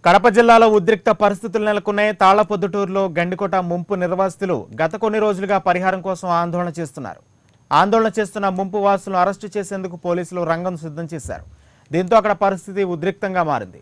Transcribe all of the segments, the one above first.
కడప జిల్లాలో ఉద్రిక్త పరిస్థితులు నెలకొన్నాయి. తాళ్లపొద్దుటూరులో గండికోట ముంపు నిర్వాసితులు గత కొన్ని రోజులుగా పరిహారం కోసం ఆందోళన చేస్తున్నారు. ఆందోళన చేస్తున్న ముంపు వాసులను అరెస్టు చేసేందుకు పోలీసులు రంగం సిద్ధం చేశారు. దీంతో అక్కడ పరిస్థితి ఉద్రిక్తంగా మారింది.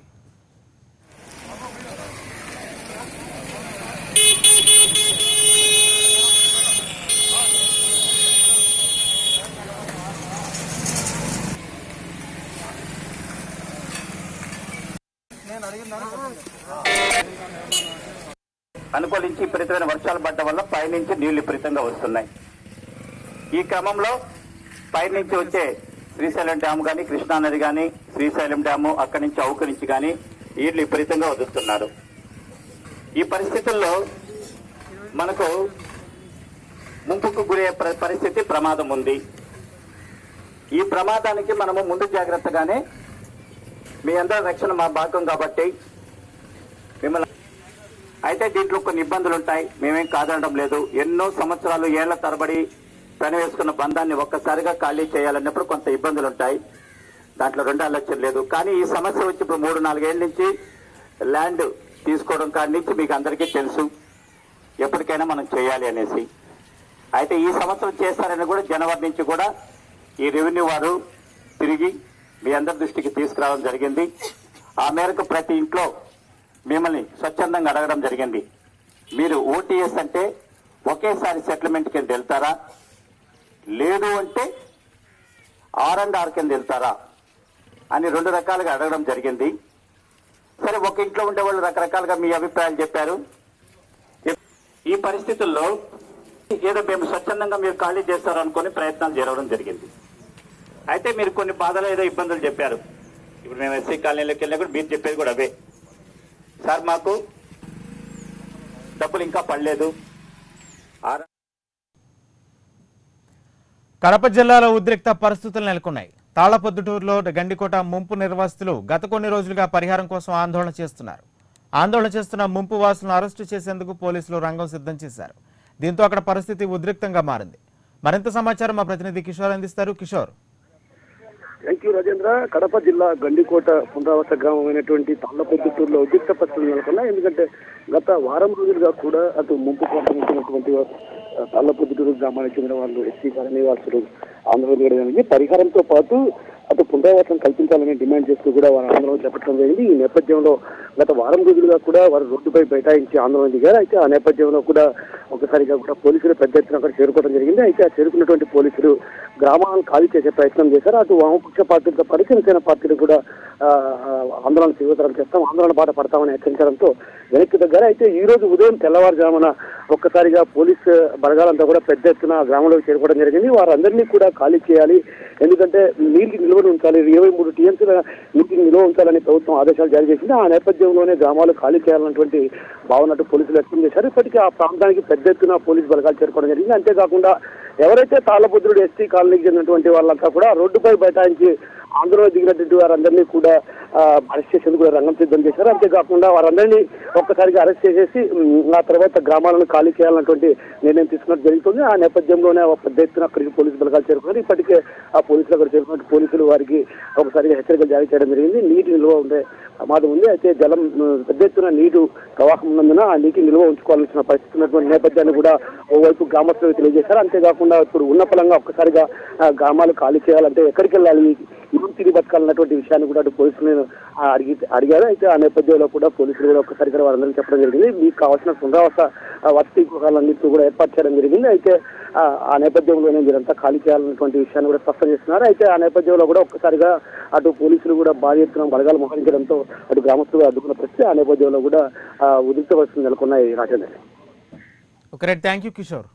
అనుకూలించి విపరీతమైన వర్షాలు పడడం వల్ల పైనుంచి నీళ్లు విపరీతంగా వస్తున్నాయి. ఈ క్రమంలో పైనుంచి వచ్చే శ్రీశైలం డ్యాము కానీ, కృష్ణానది కానీ, శ్రీశైలం డ్యాము అక్కడి నుంచి అవుకు నుంచి కానీ నీళ్లు విపరీతంగా వదులుతున్నారు. ఈ పరిస్థితుల్లో మనకు ముంపుకు గురే పరిస్థితి ప్రమాదం ఉంది. ఈ ప్రమాదానికి మనము ముందు జాగ్రత్తగానే మీ అందరి రక్షణ మా భాగం కాబట్టి మిమ్మల్ని అయితే దీంట్లో కొన్ని ఇబ్బందులు ఉంటాయి. మేమేం కాదనడం లేదు. ఎన్నో సంవత్సరాలు ఏళ్ల తరబడి పని వేసుకున్న బంధాన్ని ఒక్కసారిగా ఖాళీ చేయాలన్నప్పుడు కొంత ఇబ్బందులు ఉంటాయి. దాంట్లో రెండు ఆలోచన లేదు. కానీ ఈ సమస్య వచ్చి ఇప్పుడు 3-4 ఏళ్ల నుంచి ల్యాండ్ తీసుకోవడం కాడి నుంచి మీకు అందరికీ తెలుసు ఎప్పటికైనా మనం చేయాలి అనేసి. అయితే ఈ సంవత్సరం చేస్తారని కూడా జనవరి నుంచి కూడా ఈ రెవెన్యూ వారు తిరిగి మీ అందరి దృష్టికి తీసుకురావడం జరిగింది. ఆ మేరకు ప్రతి ఇంట్లో మిమ్మల్ని స్వచ్ఛందంగా అడగడం జరిగింది. మీరు ఓటీఎస్ అంటే ఒకేసారి సెటిల్మెంట్ కింద వెళ్తారా, లేదు అంటే R&R కింద వెళ్తారా అని 2 రకాలుగా అడగడం జరిగింది. సరే, ఒక ఇంట్లో ఉండే వాళ్ళు రకరకాలుగా మీ అభిప్రాయాలు చెప్పారు. ఈ పరిస్థితుల్లో ఏదో మేము స్వచ్ఛందంగా మీరు ఖాళీ చేస్తారనుకుని ప్రయత్నాలు జరగడం జరిగింది. అయితే మీరు కొన్ని బాధలు ఏదో ఇబ్బందులు చెప్పారు. ఇప్పుడు మేము ఎస్సీ కాలనీలోకి వెళ్ళినా కూడా మీరు చెప్పేది కూడా అవే. సార్, మాకు డబ్బులు ఇంకా పడలేదు. కడప జిల్లాలో ఉద్రిక్త పరిస్థితులు నెలకొన్నాయి. తాళ్లపొద్దుటూరులో గండికోట ముంపు నిర్వాసితులు గత కొన్ని రోజులుగా పరిహారం కోసం ఆందోళన చేస్తున్నారు. ఆందోళన చేస్తున్న ముంపు వాసులను అరెస్టు చేసేందుకు పోలీసులు రంగం సిద్ధం చేశారు. దీంతో అక్కడ పరిస్థితి ఉద్రిక్తంగా మారింది. మరింత సమాచారం మా ప్రతినిధి కిషోర్ అందిస్తారు. కిషోర్. Thank you Rajendra. కడప జిల్లా గండికోట పునరావాస గ్రామమైనటువంటి తాళ్లపొద్దుటూరులో ఉద్రిక్త పరిస్థితులు నెలకొన్నాయి. ఎందుకంటే గత వారం రోజులుగా కూడా అటు ముంపు ప్రాంతమైనటువంటి తాళ్లపొద్దుటూరు గ్రామానికి చెందిన వాళ్ళు ఎస్సీ కాలనీ వాసులు ఆందోళన చేయడానికి పరిహారంతో పాటు అటు పునరావాసం కల్పించాలని డిమాండ్ చేస్తూ కూడా వారు ఆందోళన చేపట్టడం జరిగింది. ఈ నేపథ్యంలో గత వారం రోజులుగా కూడా వారు రోడ్డుపై బైఠాయించి ఆందోళన దిగారు. అయితే ఆ నేపథ్యంలో కూడా ఒకసారిగా కూడా పోలీసులు పెద్ద ఎత్తున అక్కడ చేరుకోవడం జరిగింది. అయితే ఆ చేరుకున్నటువంటి పోలీసులు గ్రామాలను ఖాళీ చేసే ప్రయత్నం చేశారు. అటు వామపక్ష పార్టీలతో పాటు జనసేన పార్టీలు కూడా ఆందోళన తీవ్రతరం చేస్తాం, ఆందోళన బాట పడతామని హెచ్చరించడంతో వెనక్కి తగ్గారు. అయితే ఈ రోజు ఉదయం తెల్లవారుజామున ఒక్కసారిగా పోలీసు బలగాలంతా కూడా పెద్ద ఎత్తున గ్రామంలోకి చేరుకోవడం జరిగింది. వారందరినీ కూడా ఖాళీ చేయాలి, ఎందుకంటే నీటికి నిల్వ ఉంచాలి, 23 టీఎంసీల నీటిని నిల్వ ఉంచాలని ప్రభుత్వం ఆదేశాలు జారీ చేసింది. ఆ నేపథ్యంలోనే గ్రామాలు ఖాళీ చేయాలన్నటువంటి భావనట్టు పోలీసులు వ్యక్తం చేశారు. ఇప్పటికీ ఆ ప్రాంతానికి పెద్ద ఎత్తున పోలీసు బలగాలు చేరుకోవడం జరిగింది. అంతేకాకుండా ఎవరైతే తాళ్లపొద్దుటూరు ఎస్టీ కాలనీకి చెందినటువంటి వాళ్ళంతా కూడా రోడ్డుపై బైఠాయించి ఆందోళన దిగినటువంటి వారందరినీ కూడా అరెస్ట్ చేసేందుకు కూడా రంగం సిద్ధం చేశారు. అంతేకాకుండా వారందరినీ ఒక్కసారిగా అరెస్ట్ చేసేసి ఆ తర్వాత గ్రామాలను ఖాళీ చేయాలన్నటువంటి నిర్ణయం తీసుకున్నట్టు జరుగుతుంది. ఆ నేపథ్యంలోనే పెద్ద ఎత్తున అక్కడికి పోలీసు బలగాలు చేరుకున్నారు. ఇప్పటికే ఆ పోలీసులు అక్కడ చేరుకున్నట్టు పోలీసులు వారికి ఒకసారిగా హెచ్చరికలు జారీ చేయడం జరిగింది. నీటి నిల్వ ఉండే ప్రమాదం ఉంది. అయితే జలం పెద్ద ఎత్తున నీరు ప్రవాహం ఉన్నందున ఆ నీటి నిల్వ ఉంచుకోవాల్సిన పరిస్థితి ఉన్నటువంటి నేపథ్యాన్ని కూడా ఓవైపు గ్రామస్తులకు తెలియజేశారు. అంతేకాకుండా ఇప్పుడు ఉన్న ఫలంగా ఒక్కసారిగా గ్రామాలు ఖాళీ చేయాలంటే ఎక్కడికి వెళ్ళాలి, తిరిగి బతకాలన్నటువంటి విషయాన్ని కూడా అటు పోలీసులు అడిగారు. అయితే ఆ నేపథ్యంలో కూడా పోలీసులు కూడా ఒక్కసారిగా వారందరికీ చెప్పడం జరిగింది. మీకు కావాల్సిన పునరావాస వసతి గృహాలన్నింటినీ కూడా ఏర్పాటు చేయడం జరిగింది. అయితే ఆ నేపథ్యంలోనే మీరంతా ఖాళీ చేయాలన్నటువంటి విషయాన్ని కూడా స్పష్టం చేస్తున్నారు. అయితే ఆ నేపథ్యంలో కూడా ఒక్కసారిగా అటు పోలీసులు కూడా భారీ ఎత్తున బలగాలు మోహరించడంతో అటు గ్రామస్తులు అడ్డుకున్న పరిస్థితి. ఆ నేపథ్యంలో కూడా ఉద్రిక్త పరిస్థితులు నెలకొన్నాయి. Rajendra. Okay, thank you Kishore.